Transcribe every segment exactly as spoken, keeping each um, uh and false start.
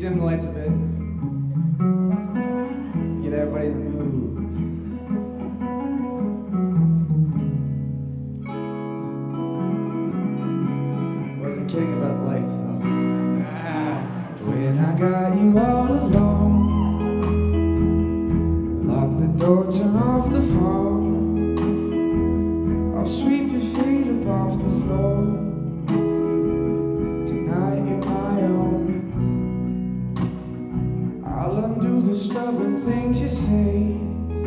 dim the lights a bit. Get everybody in the mood. Wasn't kidding about the lights though. Ah, when I got you all alone, lock the door, turn off the phone. I'll sweep your feet up off the floor. Tonight you're my own. I'll undo the stubborn things you say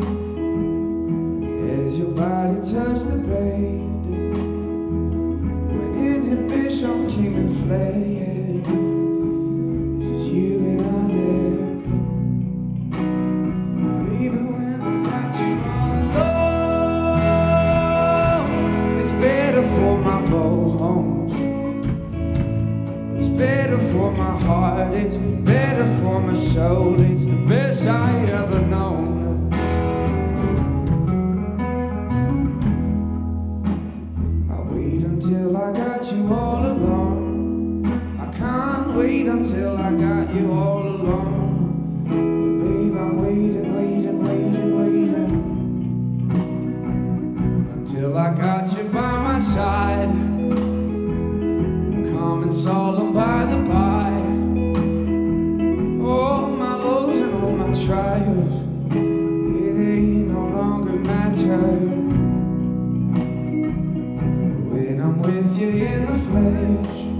as your body touched the bed. When inhibition came and fled, it's just you and I left. Baby, when I got you all alone, it's better for my bones, it's better for my heart, it's better for my soul, it's the best I ever known. I wait until I got you all alone. I can't wait until I got you all alone. But babe, I'm waiting, waiting, waiting, waiting until I got you by my side, calm and solemn by the by. All my lows and all my trials, yeah, they no longer matter when I'm with you in the flesh.